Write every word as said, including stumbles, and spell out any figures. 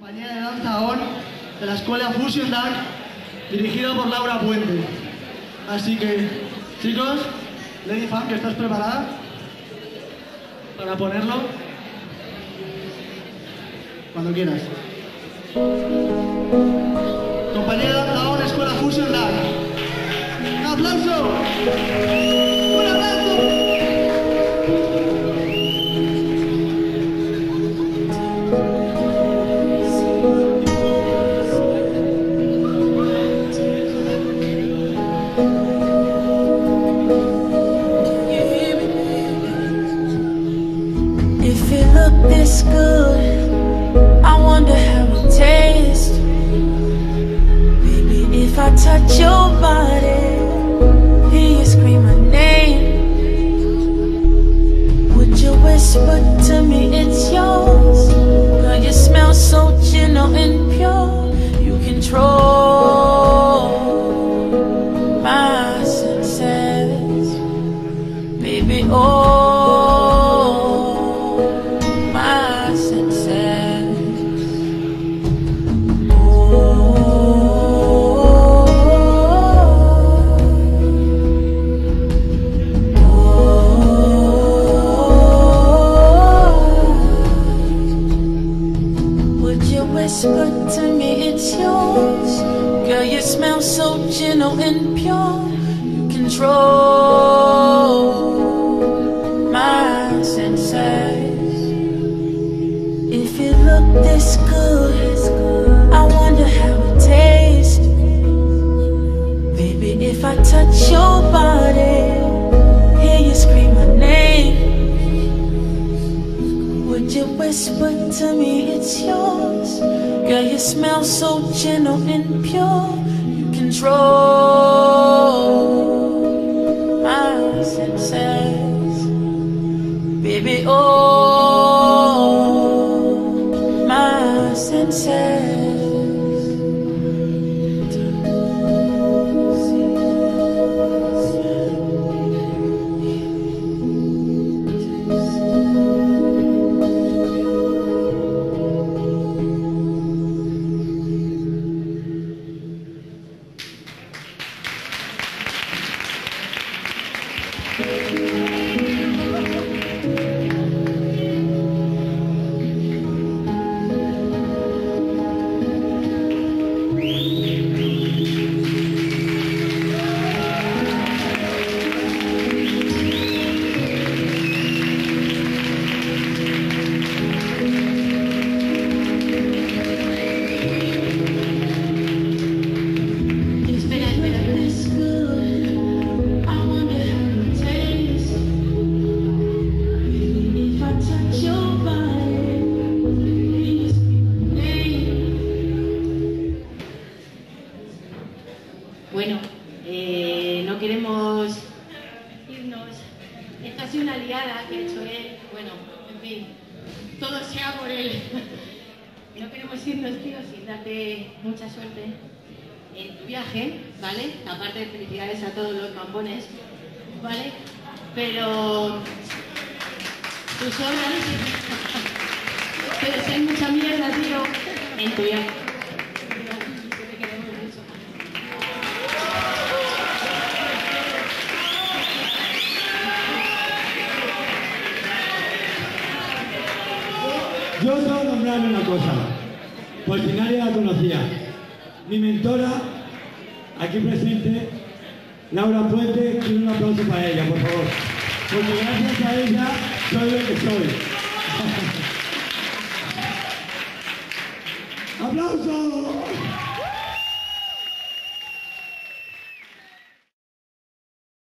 Compañía de danza O N de la escuela Fusion Dance, dirigido por Laura Puente. Así que, chicos, Lady Fan, ¿estás preparada para ponerlo? Cuando quieras. Compañía de danza O N, escuela Fusion Dance. ¡Un aplauso! ¡Un aplauso! This good, I wonder how it tastes. Baby, if I touch your body, hear you scream my name, would you whisper to me it's yours? Girl, you smell so gentle and pure. You control my senses, baby, oh. Whisper to me it's yours. Girl, you smell so gentle and pure. You control my senses. If you look this good, I wonder how it tastes. Baby, if I touch your body, hear you scream my name, would you whisper to me it's yours? Girl, you smell so gentle and pure. You control my senses, baby, oh, my senses. Bueno, eh, no queremos irnos. Esta ha sido una liada que ha hecho él. Bueno, en fin, todo sea por él. No queremos irnos, tío, sin darte mucha suerte en tu viaje, ¿vale? Aparte de felicidades a todos los mampones, ¿vale? Pero tus obras, pero si hay mucha mierda, tío, en tu viaje. Yo solo nombrarme una cosa, por si nadie la conocía. Mi mentora, aquí presente, Laura Puente, quiero un aplauso para ella, por favor. Porque gracias a ella soy lo que soy. ¡Aplausos!